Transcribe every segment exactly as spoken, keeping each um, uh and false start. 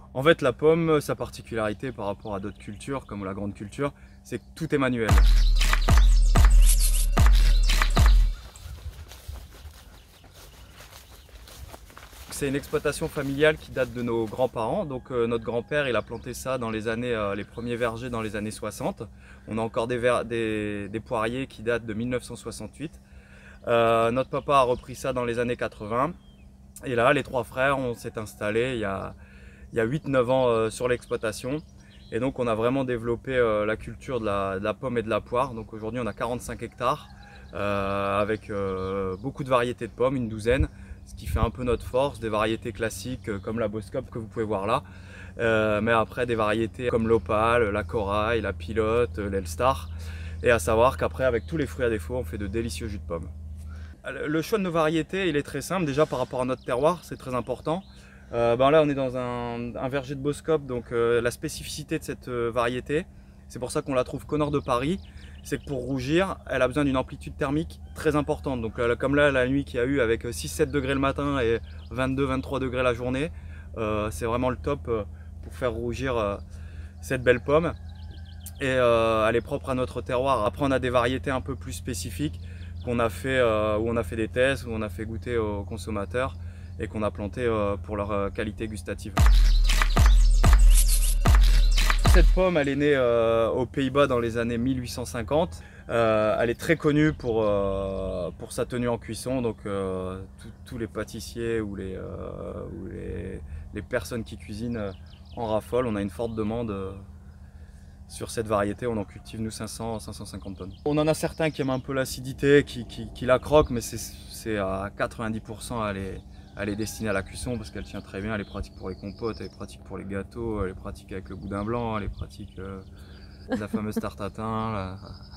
En fait, la pomme, sa particularité par rapport à d'autres cultures, comme la grande culture, c'est que tout est manuel. C'est une exploitation familiale qui date de nos grands-parents. Donc euh, notre grand-père, il a planté ça dans les années, euh, les premiers vergers dans les années soixante. On a encore des, ver des, des poiriers qui datent de mille neuf cent soixante-huit. Euh, notre papa a repris ça dans les années quatre-vingts. Et là, les trois frères, on s'est installés il y a, il y a huit neuf ans euh, sur l'exploitation. Et donc on a vraiment développé euh, la culture de la, de la pomme et de la poire. Donc aujourd'hui on a quarante-cinq hectares euh, avec euh, beaucoup de variétés de pommes, une douzaine. Ce qui fait un peu notre force, des variétés classiques euh, comme la Boscop que vous pouvez voir là. Euh, mais après des variétés comme l'Opale, la Corail, la Pilote, l'Elstar. Et à savoir qu'après avec tous les fruits à défaut on fait de délicieux jus de pommes. Le choix de nos variétés il est très simple, déjà par rapport à notre terroir, c'est très important. Euh, ben là on est dans un, un verger de Boscop, donc euh, la spécificité de cette euh, variété, c'est pour ça qu'on la trouve qu'au nord de Paris, c'est que pour rougir, elle a besoin d'une amplitude thermique très importante. Donc euh, comme là la nuit qu'il y a eu avec six sept degrés le matin et vingt-deux vingt-trois degrés la journée, euh, c'est vraiment le top euh, pour faire rougir euh, cette belle pomme. Et euh, elle est propre à notre terroir. Après on a des variétés un peu plus spécifiques qu'on a fait, euh, où on a fait des tests, où on a fait goûter aux consommateurs et qu'on a planté euh, pour leur euh, qualité gustative. Cette pomme, elle est née euh, aux Pays-Bas dans les années mille huit cent cinquante. Euh, elle est très connue pour, euh, pour sa tenue en cuisson, donc euh, tous les pâtissiers ou, les, euh, ou les, les personnes qui cuisinent euh, en raffolent. On a une forte demande euh, sur cette variété, on en cultive nous cinq cents à cinq cent cinquante tonnes. On en a certains qui aiment un peu l'acidité, qui, qui, qui la croquent, mais c'est à quatre-vingt-dix pour cent elle est, elle est destinée à la cuisson parce qu'elle tient très bien, elle est pratique pour les compotes, elle est pratique pour les gâteaux, elle est pratique avec le boudin blanc, elle est pratique euh, la fameuse tarte à thym. La...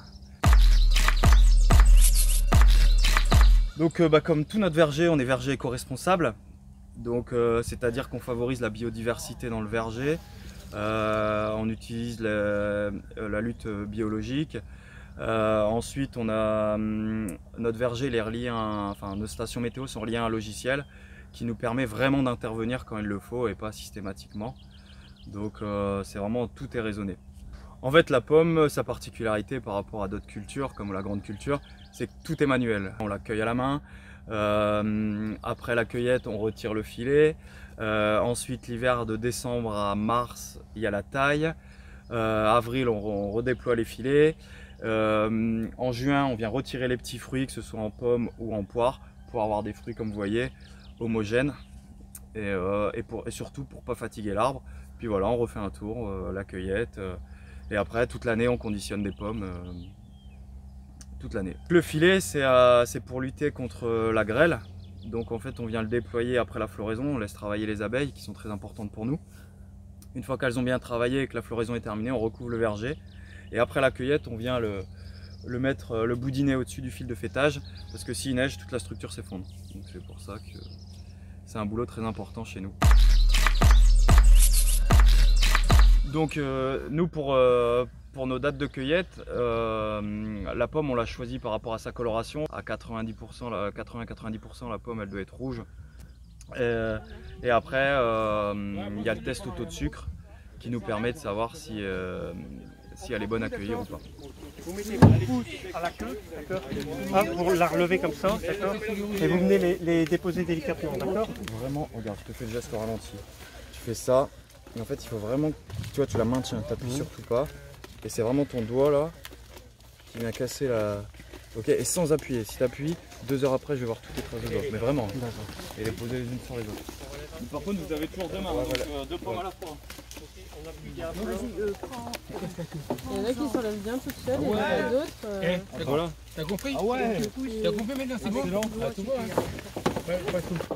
Donc euh, bah, comme tout notre verger, on est verger éco-responsable, donc euh, c'est-à-dire qu'on favorise la biodiversité dans le verger. Euh, on utilise la, la lutte biologique. Euh, ensuite, on a hum, notre verger, il est relié à un, enfin, nos stations météo sont reliées à un logiciel qui nous permet vraiment d'intervenir quand il le faut et pas systématiquement. Donc, euh, c'est vraiment tout est raisonné. En fait, la pomme, sa particularité par rapport à d'autres cultures, comme la grande culture, c'est que tout est manuel. On la cueille à la main. Euh, après la cueillette, on retire le filet. Euh, ensuite, l'hiver de décembre à mars, il y a la taille. Euh, avril, on, on redéploie les filets. Euh, en juin, on vient retirer les petits fruits, que ce soit en pomme ou en poire, pour avoir des fruits, comme vous voyez, homogènes. Et, euh, et, pour, et surtout pour ne pas fatiguer l'arbre. Puis voilà, on refait un tour, euh, la cueillette. Euh, et après, toute l'année, on conditionne des pommes. Euh, toute l'année. Le filet, c'est euh, pour lutter contre la grêle. Donc en fait, on vient le déployer après la floraison, on laisse travailler les abeilles qui sont très importantes pour nous. Une fois qu'elles ont bien travaillé et que la floraison est terminée, on recouvre le verger. Et après la cueillette, on vient le, le mettre, le boudiner au-dessus du fil de fêtage, parce que s'il neige, toute la structure s'effondre. Donc c'est pour ça que c'est un boulot très important chez nous. Donc euh, nous, pour, euh, pour nos dates de cueillette, euh, la pomme, on l'a choisie par rapport à sa coloration. À quatre-vingt-dix pour cent, quatre-vingts à quatre-vingt-dix pour cent, la pomme, elle doit être rouge. Et, et après, euh, il y a le test au taux de sucre qui nous permet de savoir si, euh, si elle est bonne à cueillir ou pas. Vous mettez vos pouces à la queue, d'accord, ah, pour la relever comme ça, d'accord, et vous venez les, les déposer délicatement, d'accord. Vraiment, regarde, je te fais le geste au ralenti. Tu fais ça, et en fait, il faut vraiment, tu vois, tu la maintiens, tu n'appuies mmh. surtout pas. Et c'est vraiment ton doigt là qui vient casser la... Ok, et sans appuyer. Si tu appuies, deux heures après, je vais voir toutes les traces de doigts. Mais vraiment. Et les poser les unes sur les autres. Mais par contre, vous avez toujours deux mains, ouais, voilà. Donc, euh, deux pommes ouais. à la fois. Vas-y, euh, prends. Il y en a qui s'enlèvent bien toutes seules, ouais. Et il y en a d'autres. Euh... Eh, t'as voilà. compris? Ah ouais. T'as compris maintenant, c'est bon. Ah, tout bon, hein. Ouais, pas tout.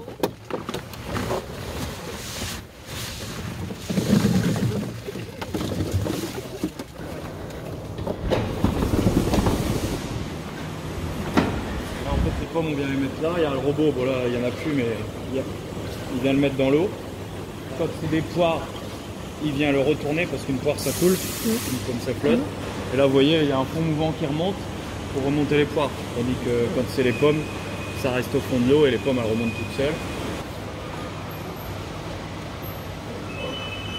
On vient les mettre là, il y a le robot, bon là il n'y en a plus mais il, a, il vient le mettre dans l'eau. Quand c'est des poires, il vient le retourner parce qu'une poire ça coule, mmh. comme ça flotte. Mmh. Et là vous voyez il y a un fond mouvant qui remonte pour remonter les poires. Tandis que quand c'est les pommes, ça reste au fond de l'eau et les pommes elles remontent toutes seules.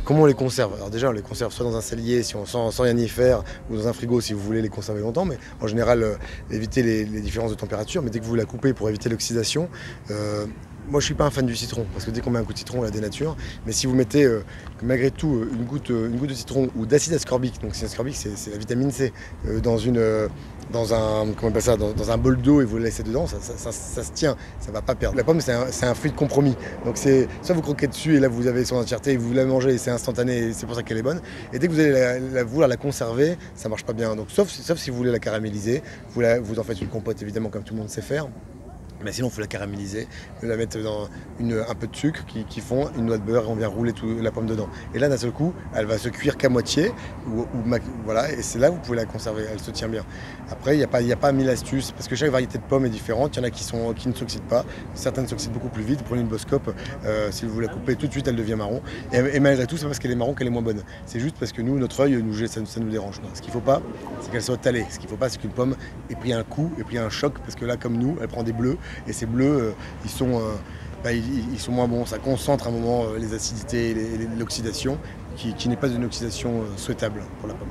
comment on les conserve? Alors déjà, on les conserve soit dans un cellier, si on, sans, sans rien y faire, ou dans un frigo si vous voulez les conserver longtemps, mais en général, euh, éviter les, les différences de température. Mais dès que vous la coupez pour éviter l'oxydation, euh, moi je suis pas un fan du citron, parce que dès qu'on met un coup de citron, on la dénature. Mais si vous mettez euh, malgré tout une goutte, une goutte de citron ou d'acide ascorbique, donc l'acide ascorbique c'est la vitamine C, euh, dans, une, euh, dans, un, comment on appelle ça, dans, dans un bol d'eau et vous le laissez dedans, ça, ça, ça, ça se tient, ça va pas perdre. La pomme c'est un, un fruit de compromis, donc c'est soit vous croquez dessus et là vous avez son entièreté et vous la mangez et c'est instantané et c'est pour ça qu'elle est bonne. Et dès que vous allez la, la, vouloir la conserver, ça marche pas bien. Donc sauf, sauf si vous voulez la caraméliser, vous, la, vous en faites une compote évidemment comme tout le monde sait faire. Mais sinon, il faut la caraméliser, la mettre dans une, un peu de sucre qui, qui fond, une noix de beurre et on vient rouler tout, la pomme dedans. Et là, d'un seul coup, elle va se cuire qu'à moitié, ou, ou, voilà, et c'est là que vous pouvez la conserver, elle se tient bien. Après, il n'y a pas, il n'y a pas mille astuces, parce que chaque variété de pommes est différente. Il y en a qui, sont, qui ne s'oxydent pas, certaines s'oxydent beaucoup plus vite. Vous prenez une Boscope, euh, si vous la coupez tout de suite, elle devient marron. Et, et malgré tout, c'est parce qu'elle est marron qu'elle est moins bonne. C'est juste parce que nous, notre œil, nous, ça, ça nous dérange. Ce qu'il ne faut pas, c'est qu'elle soit talée. Ce qu'il ne faut pas, c'est qu'une pomme ait pris un coup, ait pris un choc, parce que là, comme nous, elle prend des bleus, et ces bleus, euh, ils sont... Euh, Bah, ils, ils sont moins bons, ça concentre à un moment euh, les acidités et l'oxydation, qui, qui n'est pas une oxydation euh, souhaitable pour la pomme.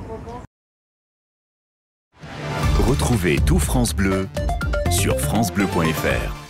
Retrouvez tout France Bleu sur francebleu point F R.